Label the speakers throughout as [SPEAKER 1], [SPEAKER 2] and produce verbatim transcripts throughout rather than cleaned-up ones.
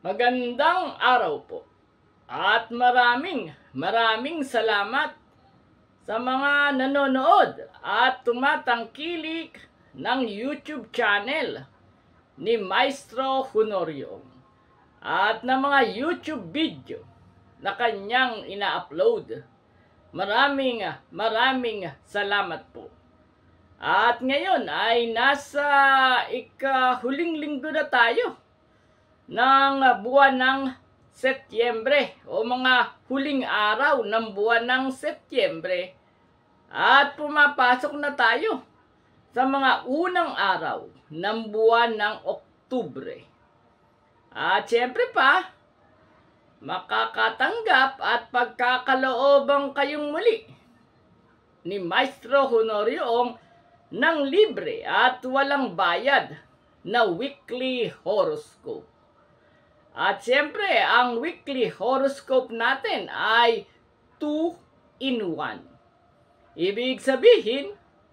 [SPEAKER 1] Magandang araw po at maraming maraming salamat sa mga nanonood at tumatangkilik ng YouTube channel ni Maestro Honorio at ng mga YouTube video na kanyang ina-upload. Maraming maraming salamat po. At ngayon ay nasa ikahuling linggo na tayo ng buwan ng Setyembre o mga huling araw ng buwan ng Setyembre, at pumapasok na tayo sa mga unang araw ng buwan ng Oktubre. At syempre pa, makakatanggap at pagkakaloobang kayong muli ni Maestro Honorio ng libre at walang bayad na weekly horoscope. At siyempre, ang weekly horoscope natin ay two in one. Ibig sabihin,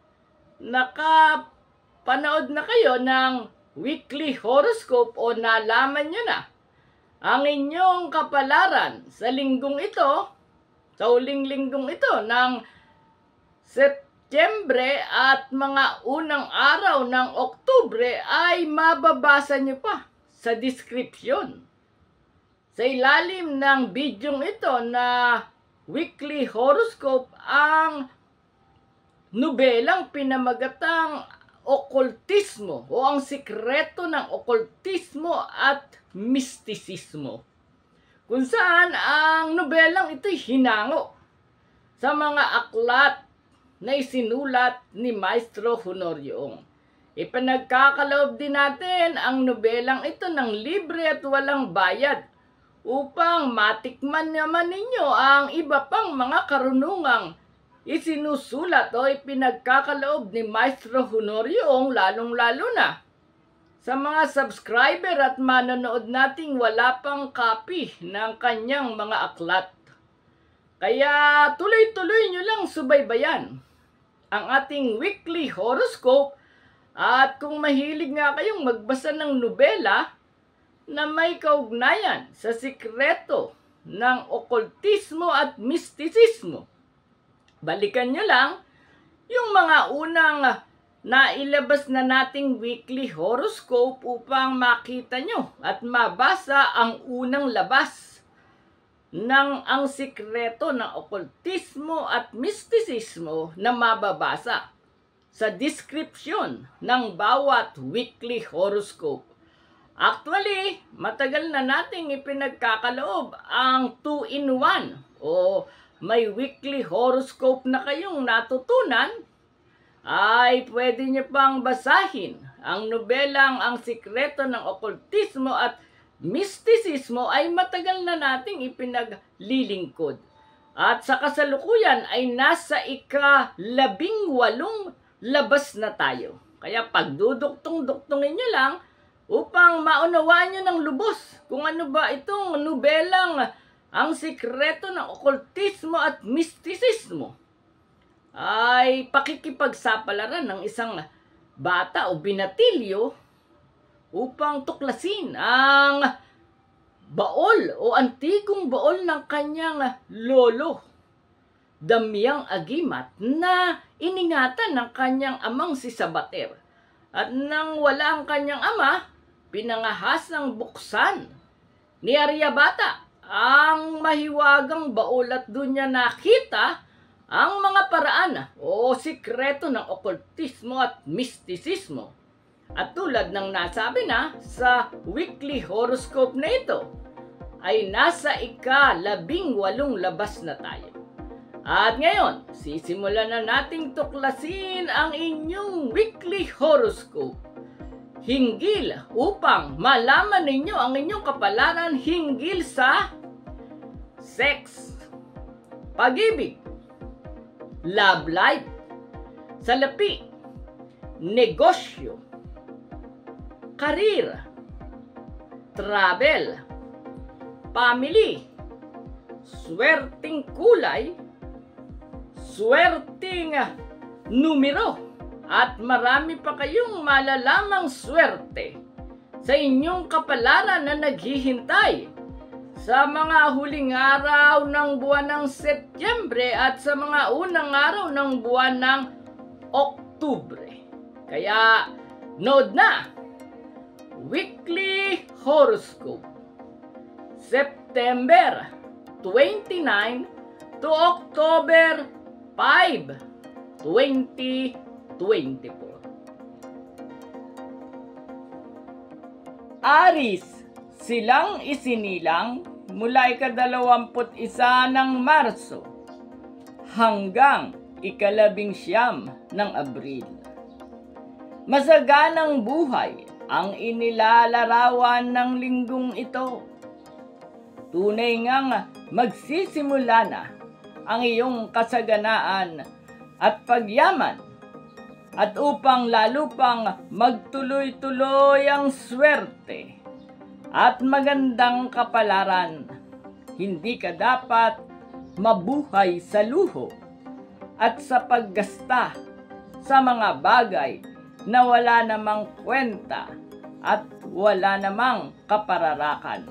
[SPEAKER 1] nakapanood na kayo ng weekly horoscope o nalaman nyo na ang inyong kapalaran sa linggong ito, sa huling linggong ito ng Setyembre at mga unang araw ng Oktubre, ay mababasa nyo pa sa description sa ilalim ng bidyong ito na weekly horoscope ang nobelang pinamagatang okultismo o ang sikreto ng okultismo at mistisismo, kung saan ang nobelang ito'y hinango sa mga aklat na isinulat ni Maestro Honorio. Ipinagkakaloob din natin ang nobelang ito ng libre at walang bayad upang matikman naman ninyo ang iba pang mga karunungang isinusulat o ipinagkakaloob ni Maestro Honorio, lalong-lalo na sa mga subscriber at manonood nating wala pang copy ng kanyang mga aklat. Kaya tuloy-tuloy nyo lang subaybayan ang ating weekly horoscope, at kung mahilig nga kayong magbasa ng nobela na may kaugnayan sa sikreto ng okultismo at mistisismo, balikan nyo lang yung mga unang nailabas na nating weekly horoscope upang makita nyo at mabasa ang unang labas ng ang sikreto ng okultismo at mistisismo na mababasa sa description ng bawat weekly horoscope. Actually, matagal na nating ipinagkakaloob ang two in one o may weekly horoscope na kayong natutunan, ay pwede nyo pang basahin ang nobelang Ang Sikreto ng Okultismo at Mistisismo, ay matagal na nating ipinaglilingkod. At sa kasalukuyan ay nasa ika-labing walong labas na tayo. Kaya pagduduktong-duktongin nyo lang upang maunawaan nyo ng lubos kung ano ba itong nobelang Ang Sikreto ng Okultismo at Mistisismo, ay pakikipagsapalaran ng isang bata o binatilyo upang tuklasin ang baol o antigong baol ng kanyang lolo, Damiang Agimat, na iningatan ng kanyang amang si Sabater. At nang wala ang kanyang ama, pinangahasang buksan ni Aryabhata ang mahiwagang baol, at doon niya nakita ang mga paraan o sikreto ng okultismo at mistisismo. At tulad ng nasabi na sa weekly horoscope na ito, ay nasa ika-labing walong labas na tayo. At ngayon, sisimulan na nating tuklasin ang inyong weekly horoscope hinggil upang malaman ninyo ang inyong kapalaran hinggil sa sex, pag-ibig, love life, salapi, negosyo, karir, travel, family, swerting kulay, swerting numero, at marami pa kayong malalamang swerte sa inyong kapalaran na naghihintay sa mga huling araw ng buwan ng Setyembre at sa mga unang araw ng buwan ng Oktubre. Kaya, nood na! Weekly Horoscope, September twenty-nine to October five, twenty twenty-four. Aris, silang isinilang mula ikadalawamput isa ng Marso hanggang ikalabing siyam ng Abril. Masaganang buhay ang inilalarawan ng linggong ito. Tunay ngang magsisimula na ang iyong kasaganaan at pagyaman, at upang lalo pang magtuloy-tuloy ang swerte at magandang kapalaran, hindi ka dapat mabuhay sa luho at sa paggasta sa mga bagay na wala namang kwenta at wala namang kapararakan.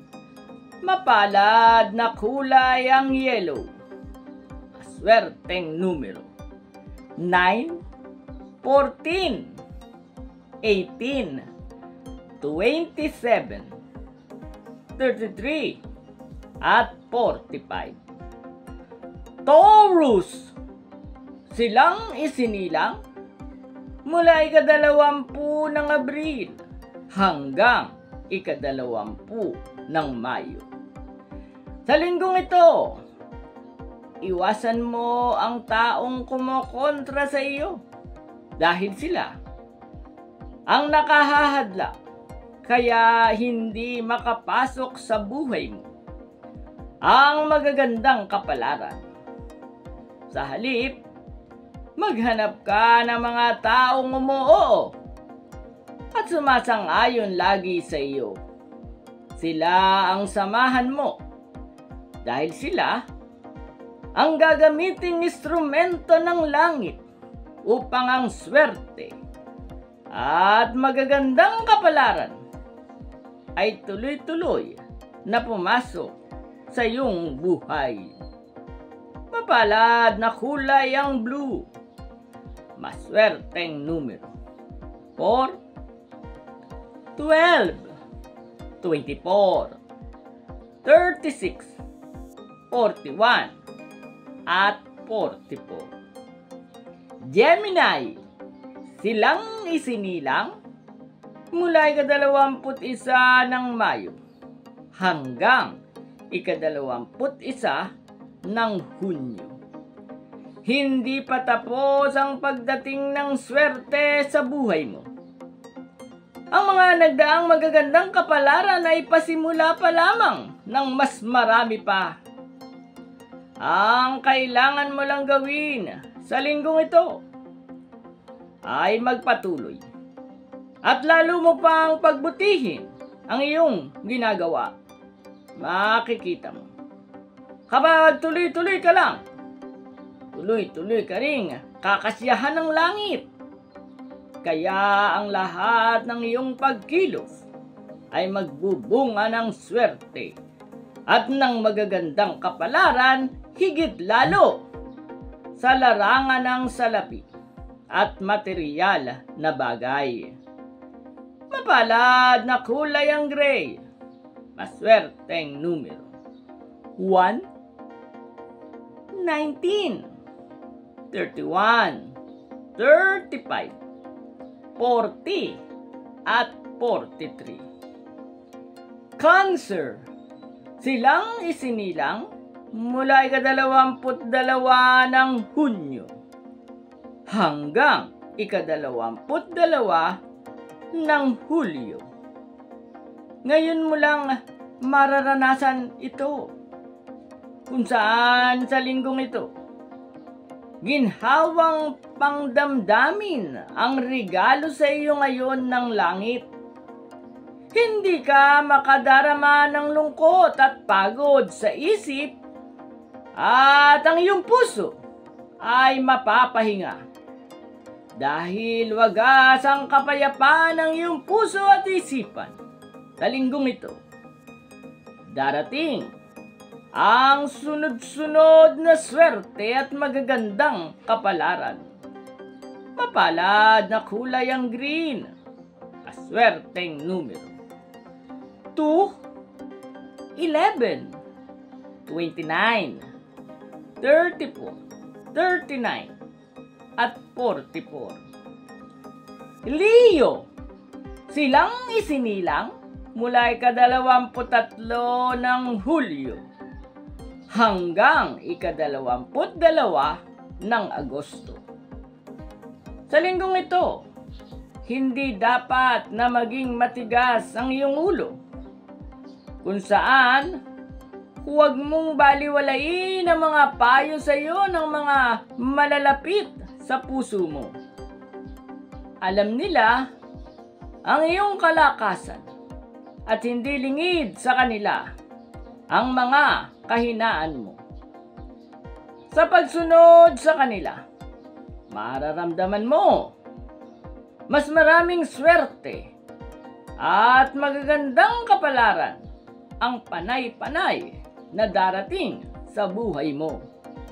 [SPEAKER 1] Mapalad na kulay ang yellow. Swerteng numero nine, fourteen, eighteen, twenty-seven, thirty-three, at forty-five. Taurus, silang isinilang mula ikadalawampu ng Abril hanggang ikadalawampu ng Mayo. Sa linggong ito, iwasan mo ang taong kumokontra sa iyo dahil sila ang nakahahadla kaya hindi makapasok sa buhay mo ang magagandang kapalaran. Sa halip, maghanap ka ng mga taong umuoo at sumasang-ayon lagi sa iyo. Sila ang samahan mo dahil sila ang gagamiting instrumento ng langit upang ang swerte at magagandang kapalaran ay tuloy-tuloy na pumasok sa iyong buhay. Mapalad na kulay ang blue. Maswerteng numero four, twelve, twenty-four, thirty-six, forty-one, at forty-four. Gemini, silang isinilang mula ikadalawamput isa ng Mayo hanggang ikadalawamput isa ng Hunyo. Hindi pa tapos ang pagdating ng swerte sa buhay mo. Ang mga nagdaang magagandang kapalaran ay pasimula pa lamang ng mas marami pa. Ang kailangan mo lang gawin sa linggong ito ay magpatuloy at lalo mo pang pagbutihin ang iyong ginagawa. Makikita mo, kapag tuloy-tuloy ka lang, tuloy-tuloy ka ring kakasiyahan ng langit. Kaya ang lahat ng iyong pagkilos ay magbubunga ng swerte at ng magagandang kapalaran, higit lalo sa larangan ng salapi at material na bagay. Mapalad na kulay ang gray. Maswerteng numero one, nineteen, thirty-one, thirty-five, forty, at forty-three. Cancer, silang isinilang mula ikadalawamput dalawa ng Hunyo hanggang ikadalawamput dalawa ng Hulyo. Ngayon mo lang mararanasan ito, kung saan sa linggong ito ginhawang pangdamdamin ang regalo sa iyo ngayon ng langit. Hindi ka makadarama ng lungkot at pagod sa isip at ang iyong puso ay mapapahinga dahil wagas ang kapayapaan ng iyong puso at isipan sa linggong ito. Darating ang sunod-sunod na swerte at magagandang kapalaran. Mapalad na kulay ang green, aswerteng numero. two, eleven, twenty-nine, thirty-four, thirty-nine, at forty-four. Leo, silang isinilang mula ikadalawamput tatlo ng Hulyo hanggang ikadalawamput dalawa ng Agosto. Sa linggong ito, hindi dapat na maging matigas ang iyong ulo, kung saan huwag mong baliwalain ang mga payo sa iyo ng mga malalapit sa puso mo. Alam nila ang iyong kalakasan at hindi lingid sa kanila ang mga kahinaan mo. Sa pagsunod sa kanila, mararamdaman mo mas maraming swerte at magagandang kapalaran ang panay-panay na darating sa buhay mo.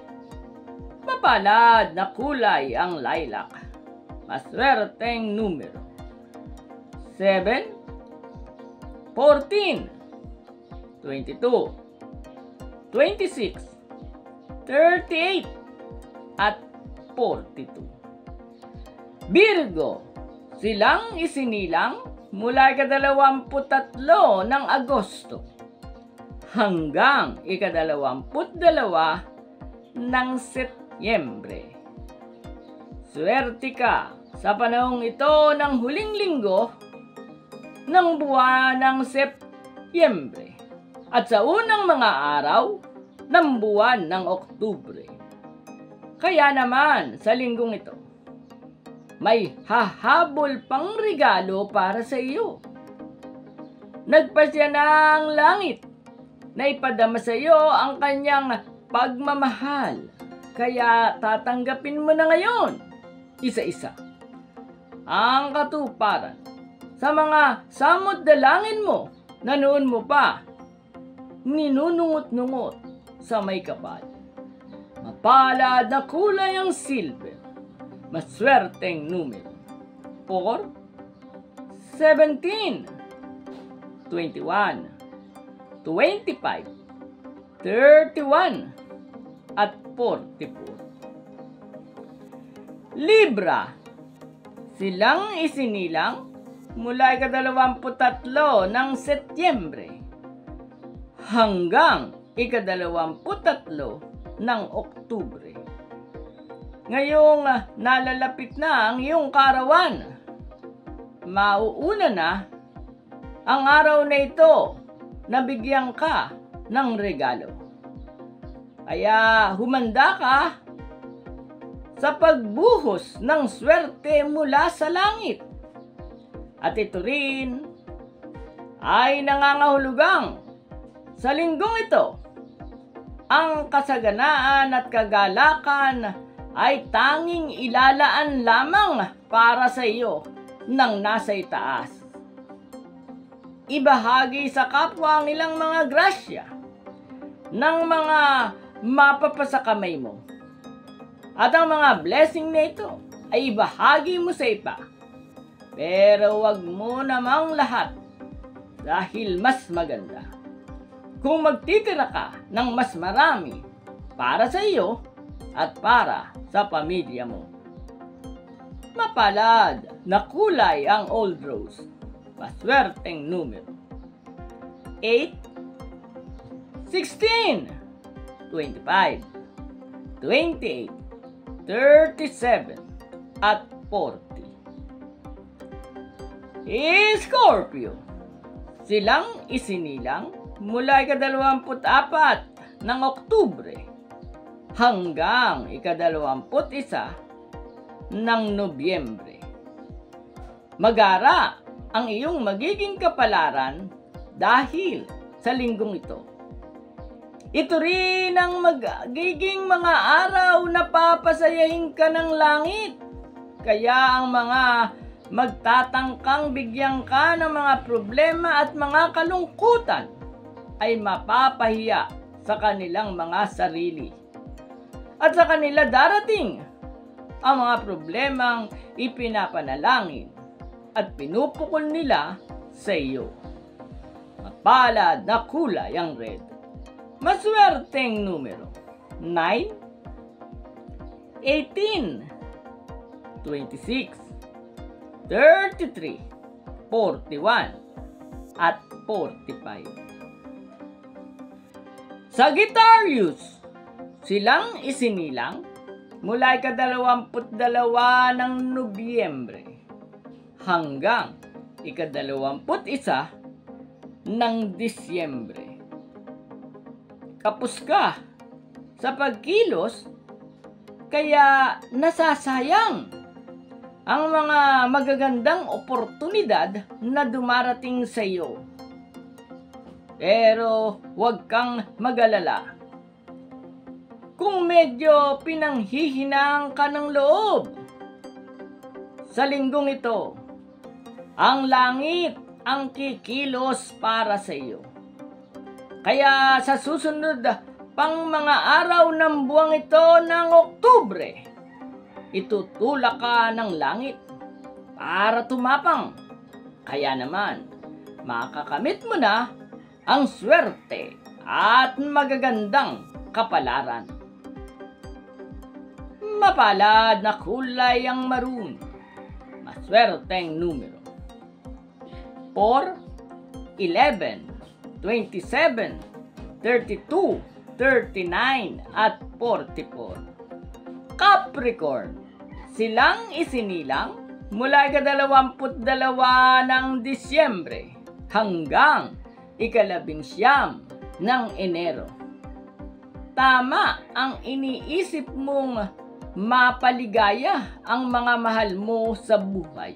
[SPEAKER 1] Mapalad na kulay ang lilac, maswerteng numero. seven, fourteen, twenty-two, twenty-six, thirty-eight, at forty-two. Virgo, silang isinilang mula ikadalawamput tatlo ng Agosto hanggang ikadalawamput dalawa ng Setyembre. Swerte ka sa panahong ito ng huling linggo ng buwan ng Setyembre at sa unang mga araw ng buwan ng Oktubre. Kaya naman sa linggong ito, may hahabol pang regalo para sa iyo. Nagpasya na ang langit na ipadama sa iyo ang kanyang pagmamahal. Kaya tatanggapin mo na ngayon, isa-isa, ang katuparan sa mga samot-dalangin mo na noon mo pa ninunungot-nungot sa may kapal. Mapalad na kulay ang silver, maswerteng numero. four, seventeen, twenty-one, twenty-five, thirty-one, at forty-four. Libra, silang isinilang mula ikadalawamput tatlo ng Setyembre hanggang ikadalawamput tatlo ng Oktubre. Ngayong uh, nalalapit na ang iyong karawan, mauuna na ang araw na ito na bigyan ka ng regalo. Kaya humanda ka sa pagbuhos ng swerte mula sa langit. At ito rin ay nangangahulugang sa linggong ito, ang kasaganaan at kagalakan ay tanging ilalaan lamang para sa iyo ng nasa itaas. Ibahagi sa kapwa ang ilang mga grasya ng mga mapapasa kamay mo. At ang mga blessing na ito ay ibahagi mo sa iba. Pero wag mo namang lahat dahil mas maganda kung magtitira ka ng mas marami para sa iyo at para sa pamilya mo. Mapalad na kulay ang old rose, maswerteng numero. eight, sixteen, twenty-five, twenty-eight, thirty-seven, at forty. Scorpio, silang isinilang mula ikadalawamput apat ng Oktubre hanggang ikadalawamput isa ng Nobyembre. Magara ang iyong magiging kapalaran dahil sa linggong ito. Ito rin ang magiging mga araw na papasayahin ka ng langit Kaya ang mga magtatangkang bigyan ka ng mga problema at mga kalungkutan ay mapapahiya sa kanilang mga sarili. At sa kanila darating ang mga problemang ipinapanalangin at pinupukol nila sa iyo. Mapalad na kulay ang red. Maswerteng numero nine, eighteen, twenty-six, thirty-three, forty-one, at forty-five. Sagittarius, silang isinilang mula ikadalawamput dalawa ng Nobyembre hanggang ikadalawamput isa ng Disyembre. Kapos ka sa pagkilos, kaya nasasayang ang mga magagandang oportunidad na dumarating sa iyo. Pero huwag kang mag-alala. Kung medyo pinanghihinang ka ng loob, sa linggong ito, ang langit ang kikilos para sa iyo. Kaya sa susunod pang mga araw ng buwang ito ng Oktubre, itutulak ka ng langit para tumapang. Kaya naman, makakamit mo na ang swerte at magagandang kapalaran. Mapalad na kulay ang maroon. Maswerteng numero four, eleven, twenty-seven, thirty-two, thirty-nine, at forty-four. Capricorn, silang isinilang mula ikadalawamput dalawa ng Disyembre hanggang ikalabing siyam ng Enero. Tama ang iniisip mong mapaligaya ang mga mahal mo sa buhay.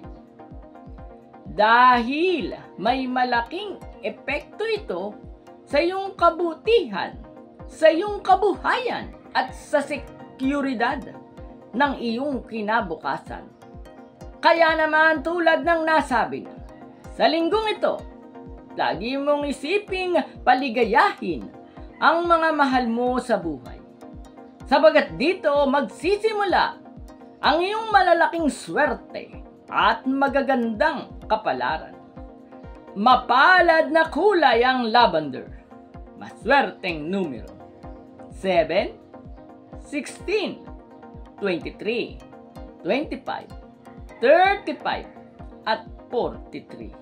[SPEAKER 1] Dahil may malaking epekto ito sa iyong kabutihan, sa iyong kabuhayan at sa seguridad ng iyong kinabukasan. Kaya naman tulad ng nasabi na, sa linggong ito, lagi mong isiping paligayahin ang mga mahal mo sa buhay. Sabagat dito magsisimula ang iyong malalaking swerte at magagandang kapalaran. Mapalad na kulay ang lavender. Maswerteng numero seven, sixteen, twenty-three, twenty-five, thirty-five, at forty-three.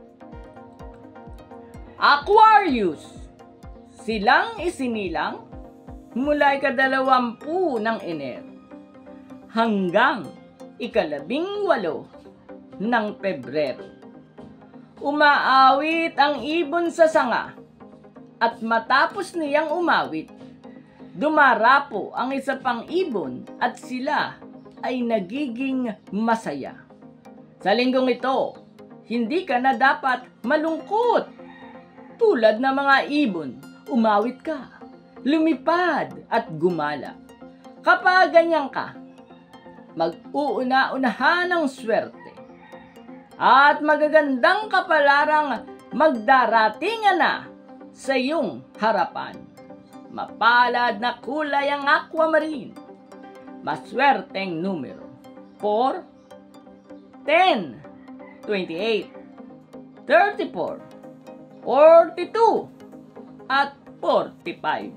[SPEAKER 1] Aquarius, silang isinilang mula ikadalawampu ng Enero hanggang ikalabing walo ng Pebrero. Umaawit ang ibon sa sanga at matapos niyang umawit, dumarapo ang isa pang ibon at sila ay nagiging masaya. Sa linggong ito, hindi ka na dapat malungkot. Tulad ng mga ibon, umawit ka, lumipad at gumala. Kapag ganyan ka, mag-uuna-unahan ng swerte at magagandang kapalarang magdaratingan na sa iyong harapan. Mapalad na kulay ang aquamarine. Maswerteng numero four, ten, twenty-eight, thirty-four, forty-two, at forty-five.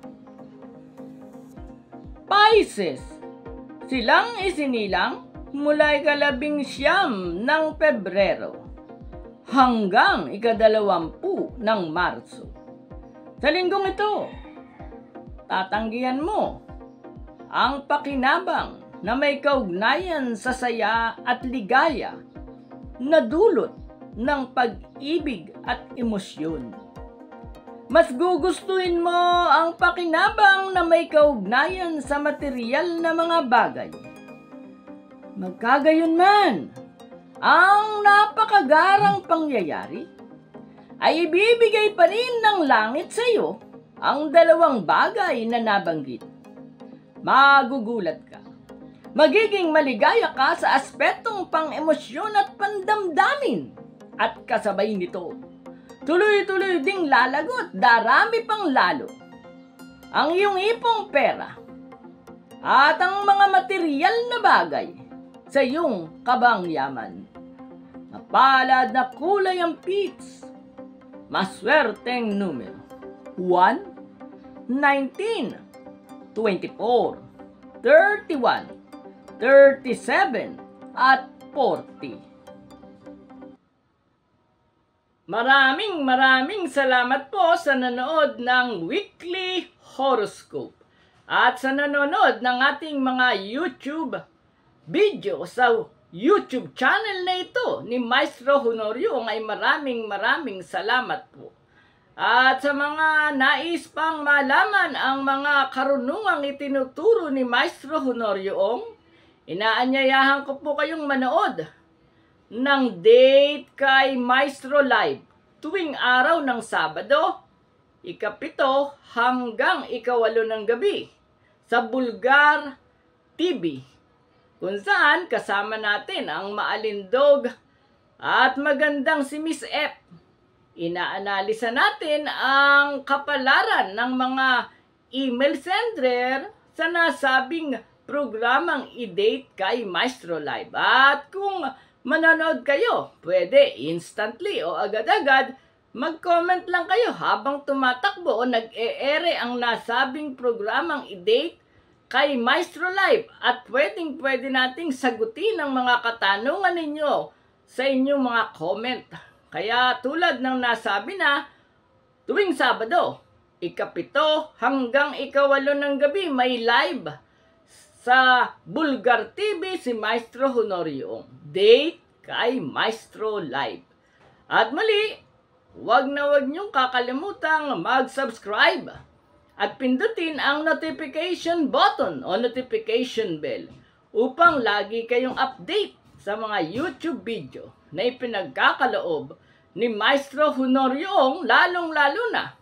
[SPEAKER 1] Pisces, silang isinilang mula ikalabing siyam ng Pebrero hanggang ikadalawampu ng Marso. Sa linggong ito, tatanggihan mo ang pakinabang na may kaugnayan sa saya at ligaya na dulot ng pag-ibig at emosyon. Mas gugustuhin mo ang pakinabang na may kaugnayan sa material na mga bagay. Magkagayon man, ang napakagarang pangyayari ay ibibigay pa rin ng langit sa iyo ang dalawang bagay na nabanggit. Magugulat ka Magiging maligaya ka sa aspetong pang-emosyon at pandamdamin. At kasabay nito, tuloy-tuloy ding lalago at darami pang lalo ang iyong ipong pera at ang mga materyal na bagay sa iyong kabangyaman. Mapalad na kulay ang pits. Maswerteng numero one, nineteen, twenty-four, thirty-one, thirty-seven, at forty. Maraming maraming salamat po sa nanood ng Weekly Horoscope at sa nanonood ng ating mga YouTube video sa YouTube channel na ito ni Maestro Honorio ay maraming maraming salamat po. At sa mga nais pang malaman ang mga karunungang itinuturo ni Maestro Honorio, inaanyayahan ko po kayong manood ng Date kay Maestro Live tuwing araw ng Sabado, ikapito hanggang ikawalo ng gabi sa Bulgar T V, kung saan kasama natin ang maalindog at magandang si Miss F. Inaanalisa natin ang kapalaran ng mga email sender sa nasabing programang i-date kay Maestro Live. At kung manonood kayo, pwede instantly o agad-agad mag-comment lang kayo habang tumatakbo o nag-e-ere ang nasabing programang i-date kay Maestro Live at pwedeng pwede nating sagutin ang mga katanungan ninyo sa inyong mga comment. Kaya tulad ng nasabi na, tuwing Sabado, ikapito hanggang ikawalo ng gabi may live sa Bulgar T V si Maestro Honorio. Date kay Maestro Live. At muli, huwag na huwag niyong kakalimutang mag-subscribe at pindutin ang notification button o notification bell upang lagi kayong update sa mga YouTube video na ipinagkakaloob ni Maestro Honorio, lalong-lalo na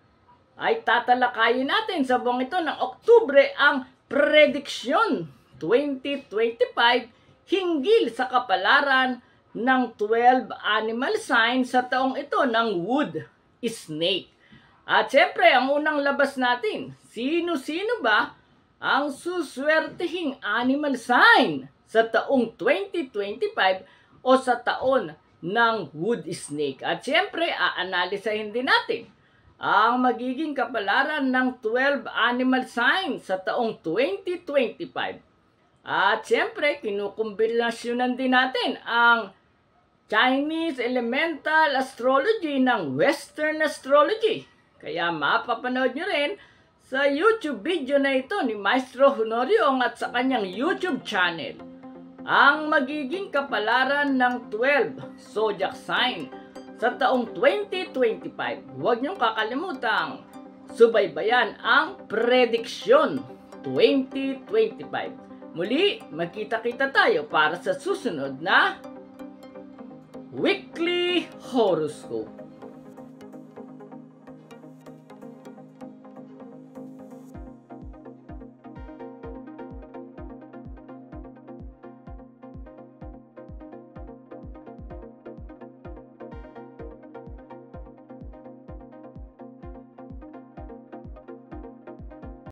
[SPEAKER 1] ay tatalakayin natin sa buong ito ng Oktubre ang prediksyon twenty twenty-five hinggil sa kapalaran ng twelve animal signs sa taong ito ng wood snake. At siyempre, ang unang labas natin, sino-sino ba ang suswertehing animal sign sa taong twenty twenty-five o sa taon ng wood snake? At siyempre, aanalisahin din natin ang magiging kapalaran ng twelve animal signs sa taong twenty twenty-five. At siyempre, kinukumbinasyonan din natin ang Chinese Elemental Astrology ng Western Astrology. Kaya mapapanood nyo rin sa YouTube video na ito ni Maestro Honorio at sa kanyang YouTube channel ang magiging kapalaran ng twelve zodiac sign sa taong twenty twenty-five. Huwag niyong kakalimutang subaybayan ang prediksyon twenty twenty-five. Muli, magkita-kita tayo para sa susunod na Weekly Horoscope.